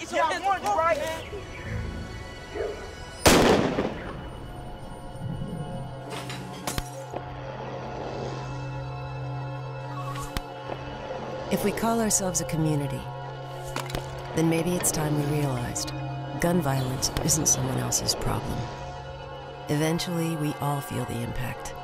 get your hands off me, right? If we call ourselves a community, then maybe it's time we realized gun violence isn't someone else's problem. Eventually, we all feel the impact.